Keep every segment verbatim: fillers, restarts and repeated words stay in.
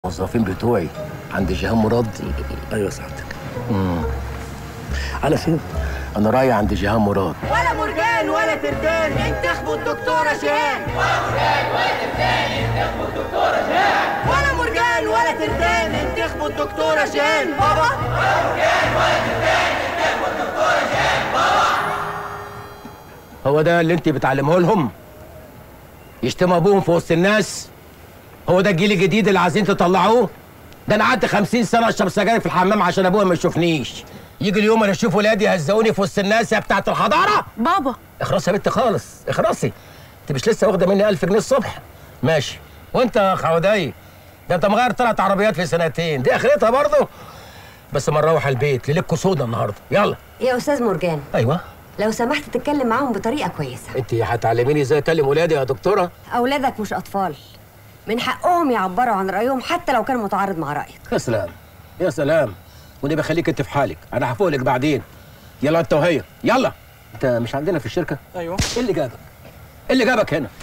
الموظفين بتوعي عند جيهان مراد. ايوه سعادتك. امم على فين؟ انا رايح عند جيهان مراد. ولا مرجان ولا تردان انتخبوا الدكتوره جيهان. ولا مرجان ولا تردان انتخبوا الدكتوره جيهان. ولا مرجان ولا تردان انتخبوا الدكتوره جيهان بابا. ولا مرجان ولا تردان انتخبوا الدكتوره جيهان بابا. هو ده اللي انت بتعلمه لهم؟ يشتموا ابوهم في وسط الناس؟ هو ده الجيل الجديد اللي عايزين تطلعوه؟ ده انا قعدت خمسين سنه اشرب سجاير في الحمام عشان ابويا ما يشوفنيش. يجي اليوم اللي اشوف ولادي يهزقوني في وسط الناس يا بتاعت الحضاره. بابا اخرسي يا بنت خالص، اخرسي. انت مش لسه واخده مني ألف جنيه الصبح؟ ماشي. وانت يا خوداي ده انت مغير ثلاث عربيات في سنتين، دي اخرتها برضه. بس ما نروح البيت ليلتكوا سودا النهارده، يلا. يا استاذ مرجان، ايوه لو سمحت تتكلم معاهم بطريقه كويسه. انت هتعلميني ازاي اكلم ولادي يا دكتوره؟ اولادك مش اطفال، من حقهم يعبروا عن رايهم حتى لو كان متعارض مع رايك. يا سلام يا سلام، ونبقى خليك انت في حالك، انا هفوقلك بعدين. يلا انت وهي، يلا. انت مش عندنا في الشركه؟ ايوه. ايه اللي جابك؟ ايه اللي جابك هنا؟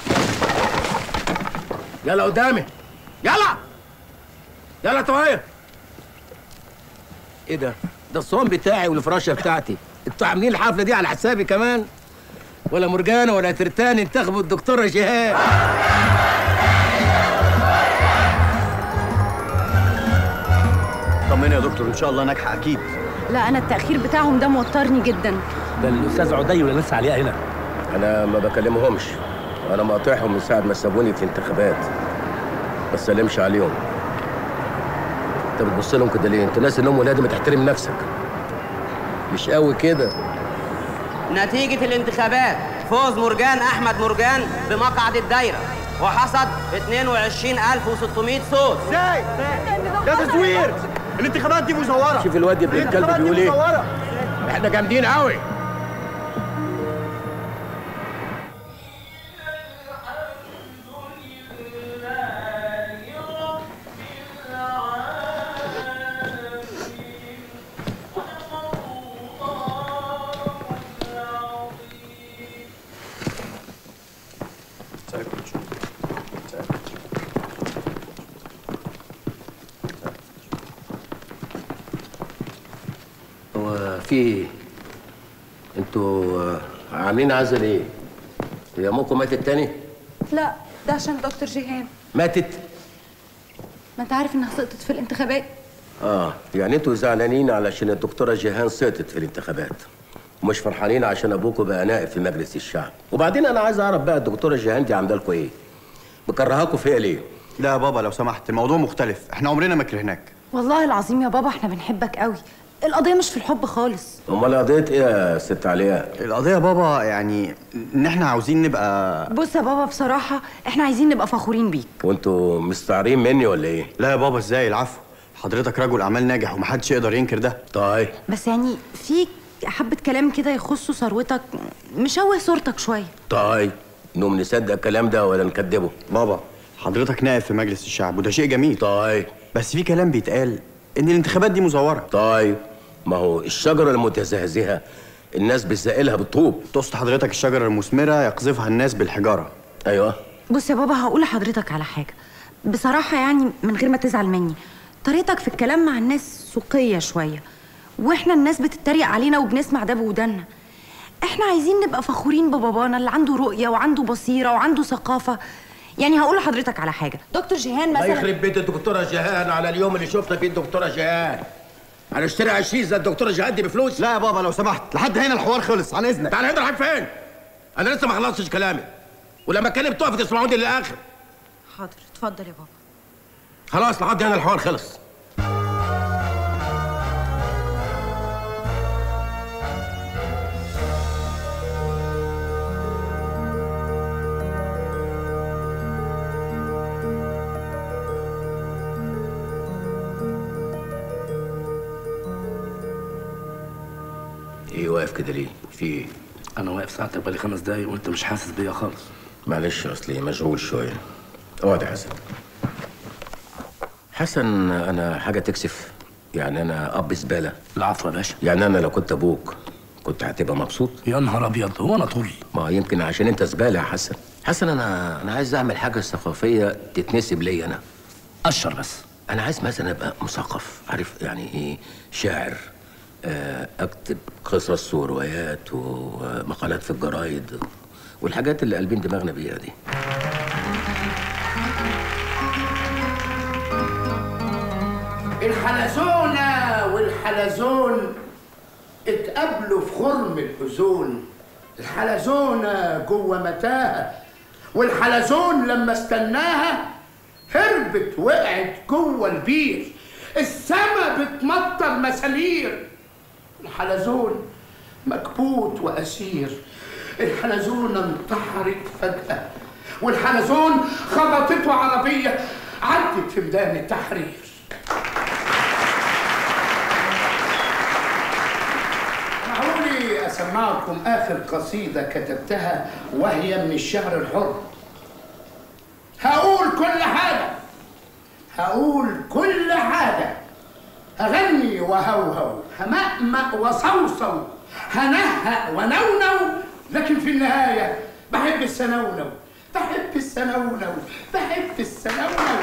يلا قدامي، يلا يلا انت وهي. ايه ده؟ ده الصوم بتاعي والفراشه بتاعتي، انتوا عاملين الحفله دي على حسابي كمان؟ ولا مرجانه ولا ترتان انتخبوا الدكتوره جيهان. طمني يا دكتور، ان شاء الله ناجحه اكيد. لا انا التاخير بتاعهم ده موترني جدا. ده الاستاذ عدي ولا لسه عليها هنا؟ انا ما بكلمهمش، انا مقاطعهم من ساعه ما سابوني في الانتخابات. ما تسلمش عليهم. انت بتبص لهم كده ليه؟ انت ناس انهم ولادي، ما تحترم نفسك. مش قوي كده. نتيجه الانتخابات فوز مرجان احمد مرجان بمقعد الدايره وحصد اثنين وعشرين ألف وستمائة صوت. ازاي؟ ده تزوير! الانتخابات دي مزوره. شوف الواد ابن الكلب بيقول ايه؟ احنا جامدين قوي. هو في ايه؟ انتوا عاملين عزل ايه؟ هي امكم ماتت تاني؟ لا ده عشان دكتور جيهان. ماتت؟ ما انت عارف انها سقطت في الانتخابات. اه يعني انتوا زعلانين علشان الدكتوره جيهان سقطت في الانتخابات، ومش فرحانين عشان ابوكوا بقى نائب في مجلس الشعب. وبعدين انا عايز اعرف بقى الدكتوره جيهان دي عامله لكم ايه؟ مكرهاكوا فيها ليه؟ لا يا بابا لو سمحت، الموضوع مختلف، احنا عمرنا ما كرهناك. والله العظيم يا بابا احنا بنحبك قوي. القضيه مش في الحب خالص. امال قضيه ايه يا ست علياء؟ القضيه يا بابا يعني ان احنا عاوزين نبقى. بص يا بابا بصراحه احنا عايزين نبقى فخورين بيك. وانتوا مستعارين مني ولا ايه؟ لا يا بابا ازاي؟ العفو، حضرتك رجل اعمال ناجح ومحدش يقدر ينكر ده. طيب بس يعني في حبه كلام كده يخصوا ثروتك مشوه صورتك شويه. طيب نقوم نصدق الكلام ده ولا نكدبه؟ بابا حضرتك نائب في مجلس الشعب وده شيء جميل. طيب بس في كلام بيتقال ان الانتخابات دي مزوره. طيب ما هو الشجره المتزهزهه الناس بتزقلها بالطوب. تقصد حضرتك الشجره المثمره يقذفها الناس بالحجاره. ايوه. بص يا بابا هقول لحضرتك على حاجه بصراحه، يعني من غير ما تزعل مني، طريقتك في الكلام مع الناس سوقيه شويه، واحنا الناس بتتريق علينا وبنسمع ده بودنا. احنا عايزين نبقى فخورين ببابانا اللي عنده رؤيه وعنده بصيره وعنده ثقافه. يعني هقول لحضرتك على حاجه، دكتور جيهان الله مثلا. يخرب بيت الدكتوره جيهان على اليوم اللي شفنا فيه الدكتوره جيهان. هنشتري عشرين زي الدكتوره جيهان دي بفلوس؟ لا يا بابا لو سمحت، لحد هنا الحوار خلص، عن اذنك. تعال هنا رايح فين؟ انا لسه ما خلصتش كلامي، ولما اتكلم تقف تسمعوني للاخر. حاضر اتفضل يا بابا. خلاص لحد هنا الحوار خلص. ايه واقف كده ليه؟ في ايه؟ انا واقف ساعتك بقالي خمس دقايق وانت مش حاسس بيا خالص. معلش اصلي مشغول شويه. اقعد يا حسن. حسن انا حاجه تكسف، يعني انا اب زباله. العفو يا باشا. يعني انا لو كنت ابوك كنت هتبقى مبسوط؟ يا نهار ابيض، هو انا طول؟ ما يمكن عشان انت زباله يا حسن. حسن انا انا عايز اعمل حاجه ثقافيه تتنسب ليا انا. قشر بس. انا عايز مثلا ابقى مثقف، عارف يعني ايه شاعر، اكتب قصص وروايات ومقالات في الجرايد والحاجات اللي قلبين دماغنا بيها دي. الحلزونة والحلزون اتقابلوا في خرم الأذون. الحلزونة جوه متاهة، والحلزون لما استناها هربت وقعت جوه البير. السما بتمطر مسامير، الحلزون مكبوت وأسير. الحلزونة انتحرت فجأة، والحلزون خبطته عربية عدت في ميدان التحرير. معقولي أسمعكم آخر قصيدة كتبتها وهي من الشعر الحر. هقول كل حاجة، هقول كل حاجة، هغني وهوهو، همأمأ وصوصو، هنهأ ونونو، لكن في النهاية بحب السنونو، بحب السنونو، بحب السنونو.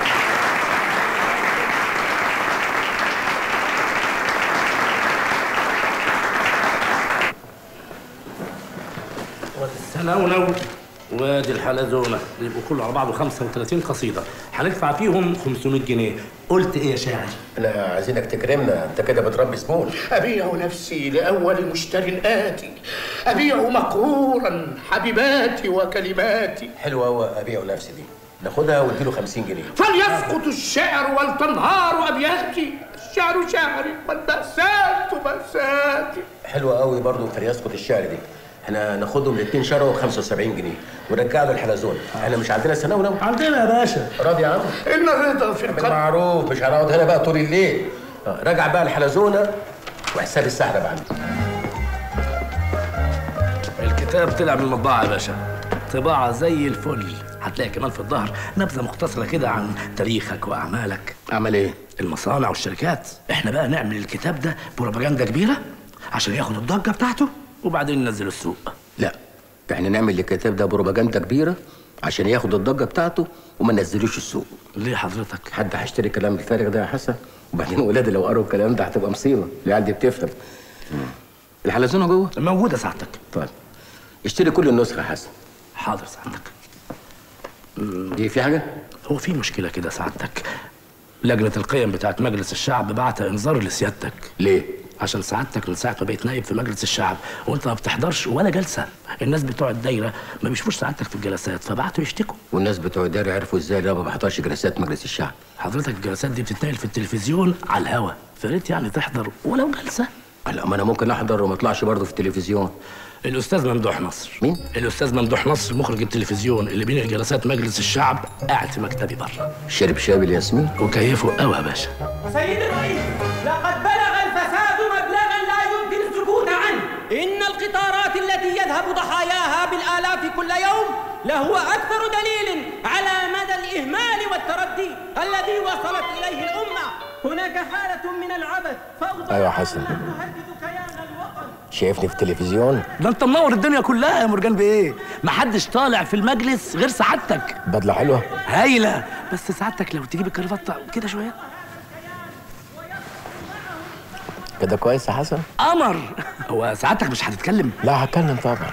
السنونو وادي الحلزونه يبقوا كله على بعضه خمسة وثلاثين قصيده، هندفع فيهم خمسمائة جنيه. قلت ايه يا شاعر؟ لا عايزينك تكرمنا، انت كده بتربي زبون. أبيع نفسي لأول مشتر آتي، أبيع مقهورا حبيباتي وكلماتي. حلوة أوي أبيع نفسي دي، ناخدها واديله خمسين جنيه. فليسقط الشعر ولتنهار أبياتي، الشعر شعري والمأساة مأساتي. حلوة أوي برضه فليسقط الشعر دي، احنا ناخدهم الاثنين شروا ب خمسة وسبعين جنيه ونرجع له الحلزون. احنا مش عندنا سنونو؟ عندنا يا باشا. راضي يا عم؟ إن الرضا في القلب. معروف، مش هنقعد هنا بقى طول الليل. راجع بقى الحلزونه وحساب السحرة عندي. الكتاب طلع من المطبعه يا باشا، طباعه زي الفل. هتلاقي كمان في الظهر نبذه مختصره كده عن تاريخك واعمالك. اعمل ايه؟ المصانع والشركات. احنا بقى نعمل الكتاب ده بروباجندا كبيره عشان ياخد الضجه بتاعته وبعدين ننزل السوق. لا، احنا نعمل الكتاب ده بروباجندا كبيره عشان ياخد الضجه بتاعته وما ننزلوش السوق. ليه حضرتك؟ حد هيشتري الكلام الفارغ ده يا حسن؟ وبعدين ولادي لو قروا الكلام ده هتبقى مصيبه، العيال دي بتفهم. الحلزونه جوه؟ موجوده سعادتك. طيب اشتري كل النسخه يا حسن. حاضر سعادتك. دي في حاجه؟ هو في مشكله كده سعادتك، لجنه القيم بتاعت مجلس الشعب بعت انذار لسيادتك. ليه؟ عشان سعادتك من ساعه ما بقيت نائب في مجلس الشعب وانت ما بتحضرش ولا جلسه. الناس بتوع الدايره ما بيشوفوش سعادتك في الجلسات فبعتوا يشتكوا. والناس بتوع الدايره عرفوا ازاي لا ما بحضرش جلسات مجلس الشعب؟ حضرتك الجلسات دي بتتنقل في التلفزيون على الهوا، فريت يعني تحضر ولو جلسه. لا ما انا ممكن احضر وما اطلعش برضه في التلفزيون. الاستاذ ممدوح نصر. مين؟ الاستاذ ممدوح نصر مخرج التلفزيون اللي بين جلسات مجلس الشعب قاعد في مكتبي بره. شرب شاب الياسمين وكيفه قوي يا باشا. سيد الرئيس، لقد بلغ الفساد مبلغا لا يمكن السكوت عنه. إن القطارات التي يذهب ضحاياها بالآلاف كل يوم لهو أكثر دليل على مدى الإهمال والتردي الذي وصلت إليه الأمة. هناك حالة من العبث فوضى. ايوه يا حسن، تهدد كيان الوطن. شايفني في التلفزيون؟ ده انت منور الدنيا كلها يا مرجان بايه؟ محدش طالع في المجلس غير سعادتك. بدله حلوه هايله، بس سعادتك لو تجيب الكرافته كده شويه كده كويس يا حسن؟ قمر. هو سعادتك مش هتتكلم؟ لا هتكلم طبعا.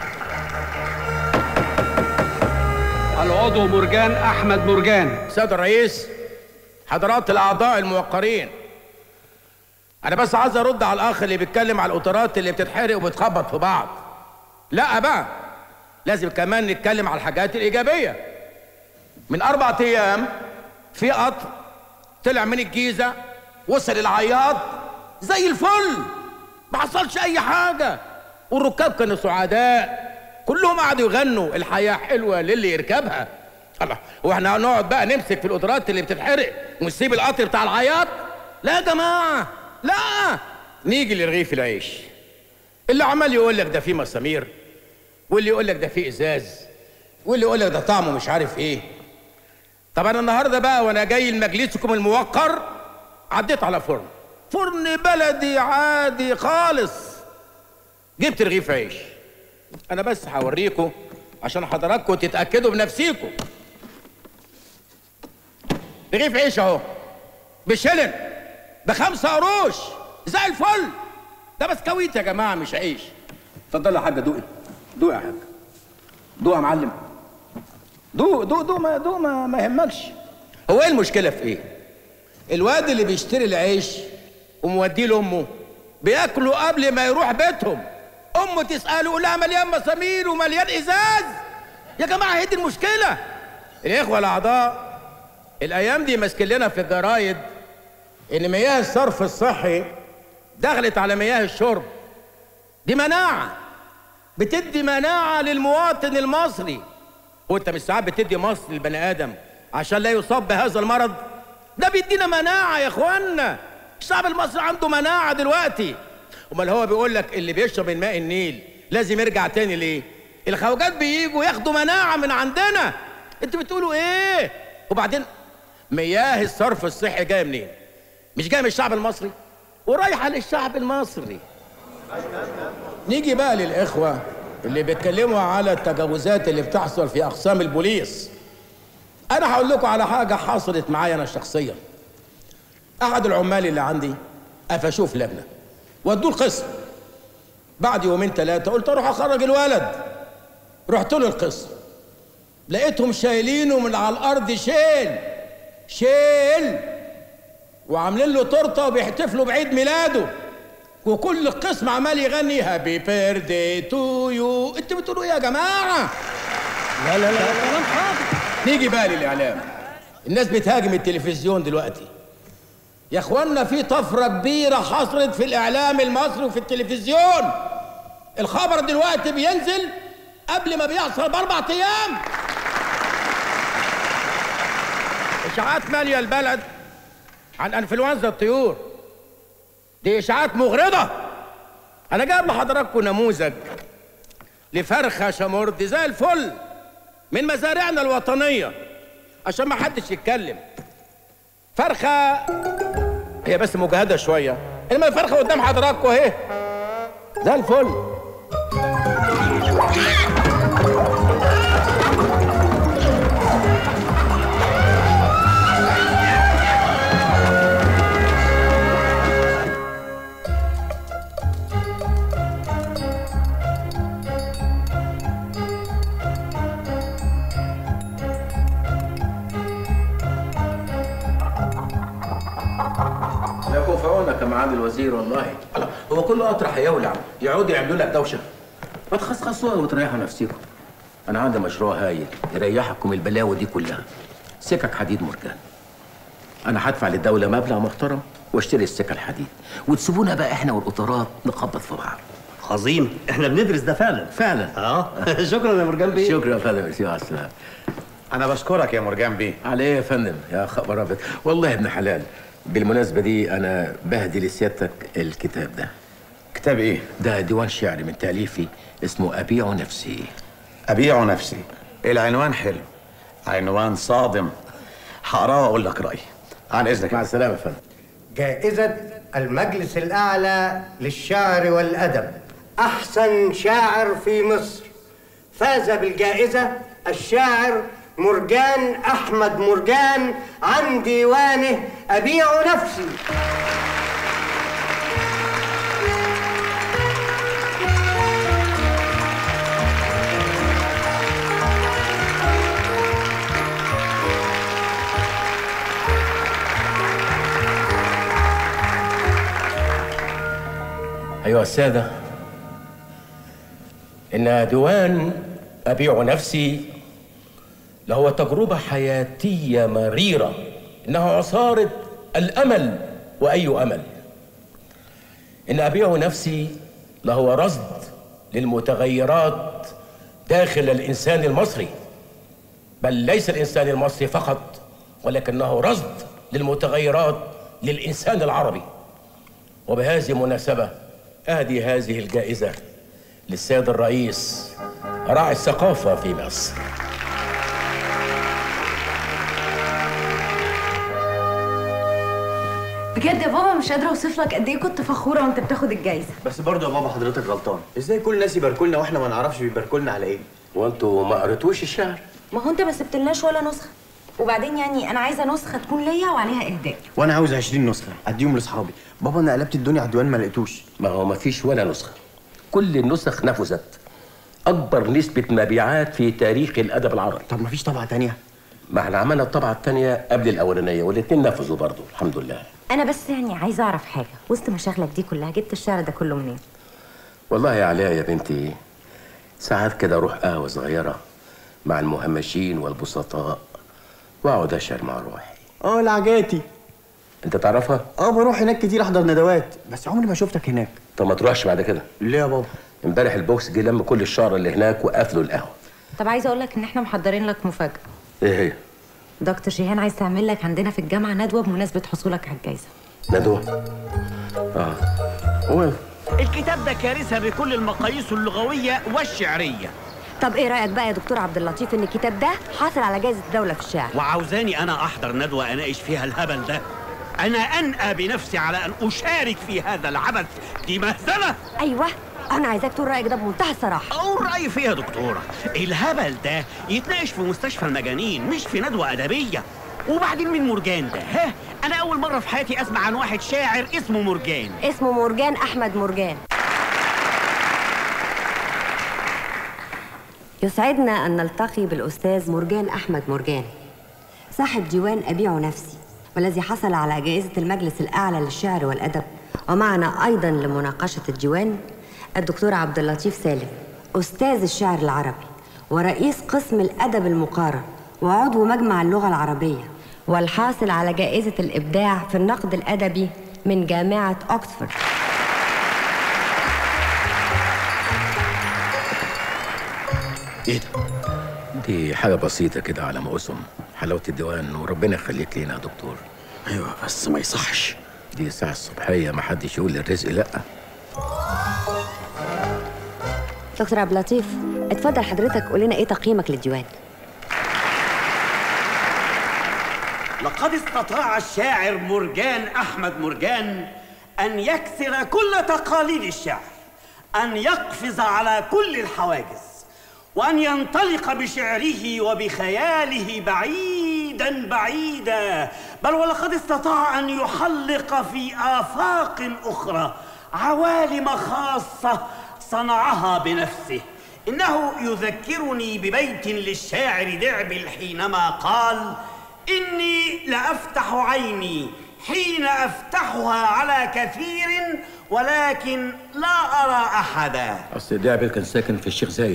العضو مرجان احمد مرجان. سيد الرئيس، حضرات الاعضاء الموقرين، انا بس عايز ارد على الاخ اللي بيتكلم على القطارات اللي بتتحرق وبتخبط في بعض. لا بقى، لازم كمان نتكلم على الحاجات الايجابيه. من اربع ايام في قطر طلع من الجيزه وصل العياط زي الفل، ما حصلش اي حاجه، والركاب كانوا سعداء، كلهم قعدوا يغنوا الحياه حلوه للي يركبها. الله، واحنا هنقعد بقى نمسك في القطارات اللي بتتحرق ونسيب القطر بتاع العياط؟ لا يا جماعه، لا. نيجي لرغيف العيش، اللي عمال يقول لك ده فيه مسامير، واللي يقول لك ده فيه ازاز، واللي يقول لك ده طعمه مش عارف ايه. طب انا النهارده بقى وانا جاي لمجلسكم الموقر عديت على فرن فرن بلدي عادي خالص، جبت رغيف عيش. انا بس هوريكم عشان حضراتكم تتاكدوا بنفسيكم. رغيف عيش اهو، بشلن بخمسة قروش زي الفل. ده بسكويت يا جماعه مش عيش. اتفضل يا حاجه دوقي. دوقي يا حاجه. دوق يا معلم. دوق دوق دوق ما دوق ما, ما يهمكش. هو ايه المشكله في ايه؟ الواد اللي بيشتري العيش وموديه لامه بياكلوا قبل ما يروح بيتهم. امه تساله يقول لها مليان مسامير ومليان ازاز. يا جماعه هي دي المشكله. الاخوه الاعضاء الايام دي ماسكين لنا في الجرايد ان مياه الصرف الصحي دخلت على مياه الشرب. دي مناعه، بتدي مناعه للمواطن المصري. وانت مش ساعات بتدي مصر للبني ادم عشان لا يصاب بهذا المرض؟ ده بيدينا مناعه يا اخوانا. الشعب المصري عنده مناعه دلوقتي. امال هو بيقول لك اللي بيشرب من ماء النيل لازم يرجع تاني ليه؟ الخواجات بييجوا ياخدوا مناعه من عندنا. انتوا بتقولوا ايه؟ وبعدين مياه الصرف الصحي جايه منين؟ مش جايه من الشعب المصري؟ ورايحه للشعب المصري. نيجي بقى للاخوه اللي بيتكلموا على التجاوزات اللي بتحصل في اقسام البوليس. انا هقول لكم على حاجه حصلت معايا انا شخصيا. احد العمال اللي عندي قفشوه في لجنه ودوه القسم. بعد يومين ثلاثه قلت اروح اخرج الولد. رحت له القسم لقيتهم شايلينه من على الارض شيل شيل وعاملين له تورته وبيحتفلوا بعيد ميلاده، وكل القسم عمال يغني هابي بيرثدي تو يو. انتوا بتقولوا ايه يا جماعه؟ لا لا لا كلام حاضر. نيجي بقى للاعلام. الناس بتهاجم التلفزيون دلوقتي. يا اخوانا في طفره كبيره حصلت في الاعلام المصري وفي التلفزيون. الخبر دلوقتي بينزل قبل ما بيحصل باربع ايام. اشاعات ماليه البلد عن انفلونزا الطيور. دي اشاعات مغرضه. انا جايب لحضراتكم نموذج لفرخه شمرد زي الفل من مزارعنا الوطنيه عشان ما حدش يتكلم. فرخه هي بس مجهده شويه، انما الفرخه قدام حضراتكم اهي زي الفل. لا يكون في عونك يا معالي الوزير والله. هو كله اطرح يولع يقعدوا يعملوا لك دوشه. ما تخصخصوها وتريحوا نفسيكم. انا عندي مشروع هايل يريحكم البلاوي دي كلها. سكك حديد مرجان. انا هدفع للدوله مبلغ محترم واشتري السكه الحديد، وتسيبونا بقى احنا والقطارات نخبط في بعض. عظيم، احنا بندرس ده فعلا. فعلا اه شكرا يا مرجان بيه. شكرا يا فندم. ميرسي على السلامه. انا بشكرك يا مرجان بيه. على ايه يا فندم؟ يا خبر ابيض والله يا ابن حلال. بالمناسبه دي انا بهدي لسيادتك الكتاب ده. كتاب ايه؟ ده ديوان شعري من تاليفي اسمه ابيع نفسي. ابيع نفسي. العنوان حلو، عنوان صادم. هقراه واقول لك رايي. عن اذنك. مع السلامه يا فندم. جائزة المجلس الأعلى للشعر والأدب أحسن شاعر في مصر. فاز بالجائزة الشاعر مرجان أحمد مرجان عن ديوانه أبيع نفسي. أيها السادة، إن ديوان أبيع نفسي لهو تجربة حياتية مريرة، إنها عصارة الأمل وأي أمل. إن أبيع نفسي لهو رصد للمتغيرات داخل الإنسان المصري، بل ليس الإنسان المصري فقط، ولكنه رصد للمتغيرات للإنسان العربي. وبهذه المناسبة أهدي هذه الجائزة للسيد الرئيس راعي الثقافة في مصر. بجد يا بابا مش قادره اوصف لك قد ايه كنت فخوره وانت بتاخد الجايزه. بس برضه يا بابا حضرتك غلطان. ازاي كل الناس يباركوا لنا واحنا ما نعرفش بيباركوا لنا على ايه؟ وانتوا ما قريتوش الشعر؟ ما هو انت ما سبتلناش ولا نسخه. وبعدين يعني انا عايزه نسخه تكون ليا وعليها اهداء. وانا عاوز عشرين نسخه اديهم لاصحابي. بابا انا قلبت الدنيا على الديوان ما لقيتوش. ما هو ما فيش ولا نسخه، كل النسخ نفذت. اكبر نسبه مبيعات في تاريخ الادب العربي. طب ما فيش طبعه تانية؟ ما احنا عملنا الطبعه الثانيه قبل الاولانيه والاتنين نفذوا برضه الحمد لله. انا بس يعني عايزه اعرف حاجه، وسط مشاغلك دي كلها جبت الشعر ده كله منين؟ والله يا علاء يا بنتي، ساعات كده اروح قهوه صغيره مع المهمشين والبسطاء واقعد اشعر مع روحي. اه العجاتي. انت تعرفها؟ اه بروح هناك كتير احضر ندوات، بس عمري ما شفتك هناك. طب ما تروحش بعد كده؟ ليه يا بابا؟ امبارح البوكس جه لم كل الشعر اللي هناك وقفلوا القهوه. طب عايزه اقول لك ان احنا محضرين لك مفاجاه. ايه هي؟ دكتور شيهان عايز تعمل لك عندنا في الجامعه ندوه بمناسبه حصولك على الجائزه. ندوه؟ اه هو الكتاب ده كارثه بكل المقاييس اللغويه والشعريه. طب ايه رايك بقى يا دكتور عبد اللطيف ان الكتاب ده حاصل على جائزه الدوله في الشعر؟ وعاوزاني انا احضر ندوه اناقش فيها الهبل ده؟ انا انأى بنفسي على ان اشارك في هذا العبث، دي مهزله. ايوه انا عايزاك تقول رايك ده بمنتهى الصراحه. اقول رايي فيها يا دكتوره، الهبل ده يتناقش في مستشفى المجانين مش في ندوه ادبيه. وبعدين مين مرجان ده؟ ها؟ انا اول مره في حياتي اسمع عن واحد شاعر اسمه مرجان. اسمه مرجان احمد مرجان. يسعدنا ان نلتقي بالاستاذ مرجان احمد مرجان، صاحب ديوان ابيع نفسي، والذي حصل على جائزه المجلس الاعلى للشعر والادب. ومعنا ايضا لمناقشه الديوان الدكتور عبد اللطيف سالم، استاذ الشعر العربي ورئيس قسم الادب المقارن وعضو مجمع اللغه العربيه، والحاصل على جائزه الابداع في النقد الادبي من جامعه اوكسفورد. ايه ده؟ دي حاجه بسيطه كده على ما اسم حلاوه الديوان، وربنا يخليك لينا يا دكتور. ايوه بس ما يصحش، دي الساعه الصبحيه ما حدش يقول للرزق لا. دكتور عبد اللطيف اتفضل حضرتك قول لنا ايه تقييمك للديوان؟ لقد استطاع الشاعر مرجان احمد مرجان ان يكسر كل تقاليد الشعر، ان يقفز على كل الحواجز، وأن ينطلق بشعره وبخياله بعيداً بعيداً، بل ولقد استطاع أن يحلق في آفاق أخرى عوالم خاصة صنعها بنفسه. إنه يذكرني ببيت للشاعر دعبل حينما قال: إني لأفتح عيني حين أفتحها على كثير ولكن لا أرى أحدا. أصل دعبل كان ساكن في الشيخ زايد.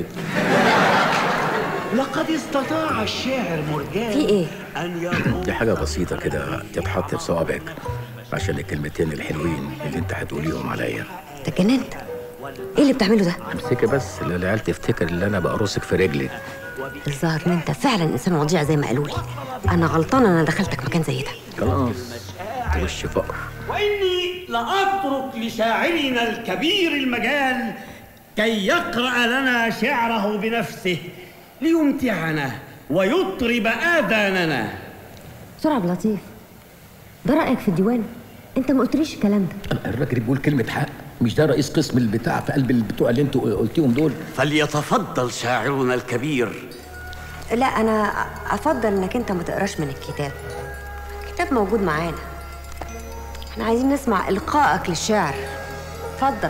لقد استطاع الشاعر مرجان في إيه؟ أن يقول دي حاجة بسيطة كده تتحط في صوابعك عشان الكلمتين الحلوين اللي أنت هتقوليهم عليا. أنت اتجننت؟ إيه اللي بتعمله ده؟ امسكي بس اللي العيال تفتكر اللي أنا بقرصك في رجلي. الظاهر إن أنت فعلا إنسان وضيع زي ما قالوا لي. أنا غلطانة أنا دخلتك مكان زي ده. خلاص وش فقر. وإني لأترك لشاعرنا الكبير المجال كي يقرأ لنا شعره بنفسه ليمتعنا ويطرب آذاننا. دكتور عبد اللطيف ده رأيك في الديوان؟ أنت ما قلتليش الكلام ده. الراجل بيقول كلمة حق، مش ده رئيس قسم البتاع في قلب البتوع اللي انتوا قلتيهم دول؟ فليتفضل شاعرنا الكبير. لا أنا أفضل إنك أنت ما تقراش من الكتاب. الكتاب موجود معانا. احنا عايزين نسمع إلقائك للشعر. اتفضل.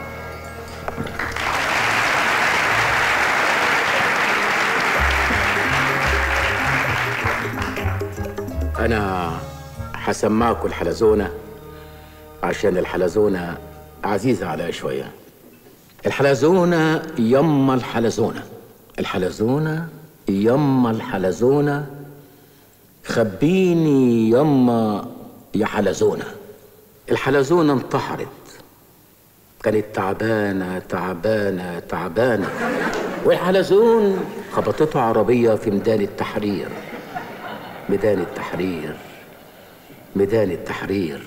أنا هسمعكوا الحلزونة عشان الحلزونة عزيزة عليا شوية. الحلزونة يما الحلزونة، الحلزونة يما الحلزونة، خبيني يما يا حلزونة. الحلزونة انتحرت، كانت تعبانة تعبانة تعبانة، والحلزون خبطته عربية في ميدان التحرير. ميدان التحرير، ميدان التحرير.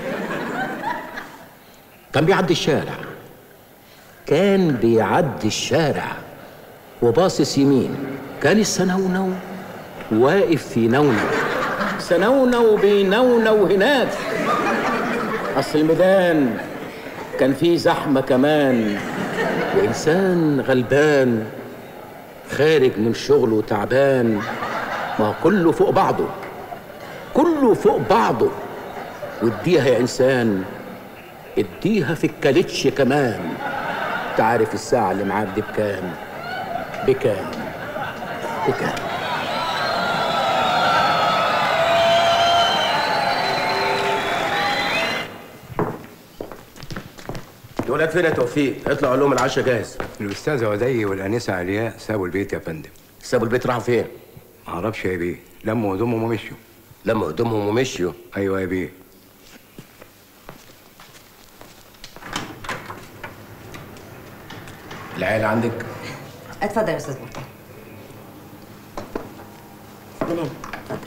كان بيعدي الشارع، كان بيعدي الشارع وباصص يمين، كان السنونو واقف في نونو، سنونو بينونو هناك. أصل الميدان كان فيه زحمة كمان، وإنسان غلبان خارج من شغله تعبان ما هو كله فوق بعضه، كله فوق بعضه. واديها يا انسان، اديها في الكالتش كمان. انت عارف الساعة اللي معاك دي بكام؟ بكام؟ بكام؟ الولاد فين يا توفيق؟ اطلعوا لهم العشاء جاهز. الاستاذه ودي والانسه علياء سابوا البيت يا فندم. سابوا البيت راحوا فين؟ معرفش يا بيه، لموا هدومهم ومشيوا. لموا هدومهم ومشيوا؟ ايوه يا بيه. العيال عندك؟ اتفضل يا استاذ مرتضى. من هنا اتفضل.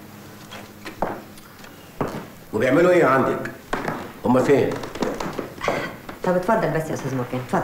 وبيعملوا ايه عندك؟ هما فين؟ طب اتفضل بس يا استاذ مرجان، اتفضل.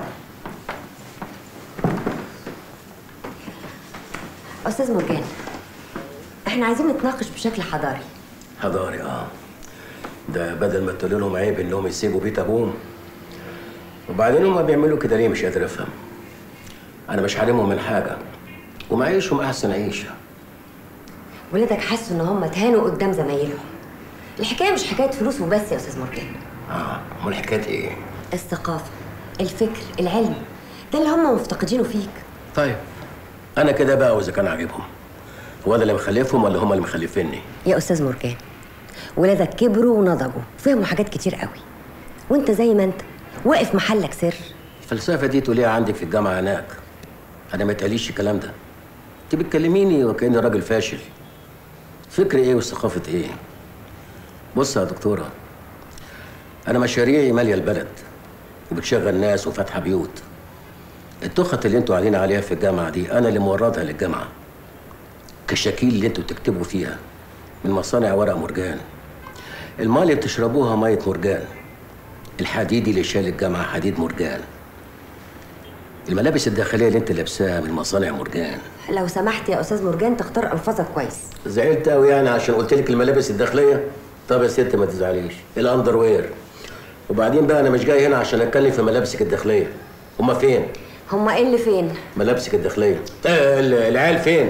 استاذ مرجان، احنا عايزين نتناقش بشكل حضاري. حضاري اه. ده بدل ما تقول لهم عيب انهم يسيبوا بيت ابوهم. وبعدين هما بيعملوا كده ليه؟ مش قادر افهم. انا مش حارمهم من حاجه ومعيشهم احسن عيشه. ولادك حسوا ان هم اتهانوا قدام زمايلهم. الحكايه مش حكايه فلوس وبس يا استاذ مرجان. اه، امال حكايه ايه؟ الثقافه، الفكر، العلم، ده اللي هم مفتقدينه فيك. طيب انا كده بقى واذا كان عاجبهم، هو انا اللي مخلفهم ولا هم اللي مخلفيني؟ يا استاذ مرجان، ولادك كبروا ونضجوا، فهموا حاجات كتير قوي، وانت زي ما انت واقف محلك سر. الفلسفه دي تقوليها عندك في الجامعه هناك، انا ما تقاليش الكلام ده. انت بتكلميني وكاني راجل فاشل. فكر ايه وثقافه ايه؟ بص يا دكتوره، انا مشاريعي ماليه البلد وبتشغل ناس وفاتحه بيوت. التخت اللي انتوا قاعدين عليها في الجامعه دي انا اللي موردها للجامعه. كشاكيل اللي انتوا بتكتبوا فيها من مصانع ورق مرجان. الماء اللي بتشربوها ميه مرجان. الحديد اللي شال الجامعه حديد مرجان. الملابس الداخليه اللي انت لابساها من مصانع مرجان. لو سمحت يا استاذ مرجان تختار الفاظك كويس. زعلت قوي يعني عشان قلت لك الملابس الداخليه؟ طب يا ست ما تزعليش، الاندر وير. وبعدين بقى انا مش جاي هنا عشان اتكلم في ملابسك الداخليه. هما فين؟ هما ايه اللي فين؟ ملابسك الداخليه. آه العيال فين؟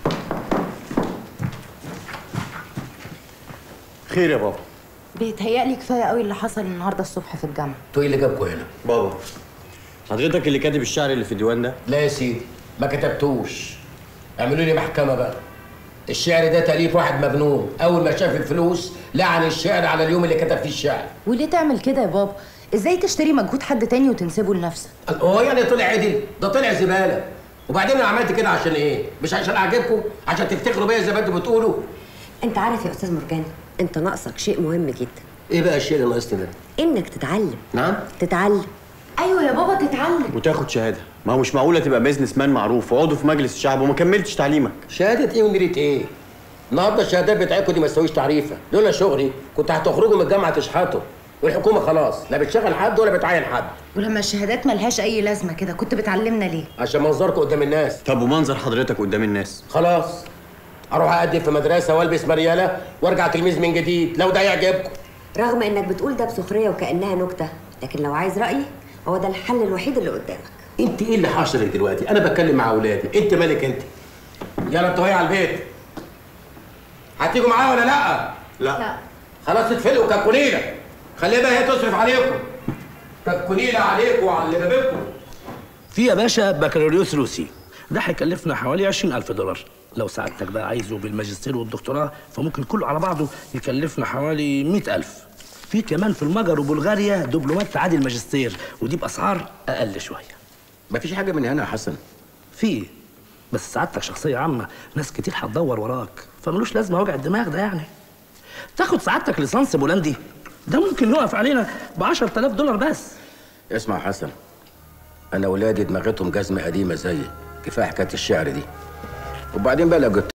خير يا بابا. بيتهيألي كفايه قوي اللي حصل النهارده الصبح في الجامعه. انتوا ايه اللي جابكوا هنا؟ بابا حضرتك اللي كاتب الشعر اللي في الديوان ده؟ لا يا سيدي ما كتبتوش. اعملوا لي محكمه بقى. الشعر ده تأليف واحد مجنون، اول ما شاف الفلوس لعن الشعر على اليوم اللي كتب فيه الشعر. وليه تعمل كده يا بابا؟ ازاي تشتري مجهود حد تاني وتنسبه لنفسك؟ هو يعني طلع عدل؟ ده طلع زباله. وبعدين انا عملت كده عشان ايه؟ مش عشان اعجبكم؟ عشان تفتخروا بيا زي ما انتوا بتقولوا؟ انت عارف يا استاذ مرجان، انت ناقصك شيء مهم جدا. ايه بقى الشيء اللي ناقصني ده؟ انك تتعلم. نعم؟ تتعلم. ايوه يا بابا تتعلم وتاخد شهاده. ما هو مش معقوله تبقى بيزنس مان معروف وعضو في مجلس الشعب وما كملتش تعليمك. شهاده ايه ونيله ايه؟ النهارده الشهادات بتاعتكم دي ما تساويش تعريفه. لولا شغلي كنت هتخرجوا من الجامعه تشحتوا، والحكومه خلاص لا بتشغل حد ولا بتعين حد. ولما الشهادات ملهاش اي لازمه كده كنت بتعلمنا ليه؟ عشان منظركم قدام الناس. طب ومنظر حضرتك قدام الناس؟ خلاص اروح اقدم في مدرسه والبس مرياله وارجع تلميذ من جديد لو ده يعجبكم. رغم انك بتقول ده بسخريه وكانها نكته، لكن لو عايز رايي هو ده الحل الوحيد اللي قدامك. انت ايه اللي حاصلك دلوقتي؟ انا بتكلم مع اولادي، انت مالك انت؟ يلا انتوا هي على البيت. هتيجوا معايا ولا لا؟ لا لا. خلاص اتفقوا ككونيله. خليها بقى هي تصرف عليكم. ككونيله عليكم وعلى اللي بابكم. في يا باشا بكالوريوس روسي، ده هيكلفنا حوالي عشرين ألف دولار. لو سعادتك بقى عايزه بالماجستير والدكتوراه فممكن كله على بعضه يكلفنا حوالي مئة ألف. في كمان في المجر وبلغاريا دبلومات تعادل الماجستير ودي باسعار اقل شويه. مفيش حاجه من هنا يا حسن. في، بس سعادتك شخصيه عامه، ناس كتير هتدور وراك، فملوش لازمه وجع الدماغ ده يعني. تاخد سعادتك ليسانس بولندي، ده ممكن يقف علينا ب عشرة آلاف دولار بس. اسمع يا حسن، انا ولادي دماغتهم جزمه قديمه زيي، كفايه حكايه الشعر دي. وبعدين بقى لو جبت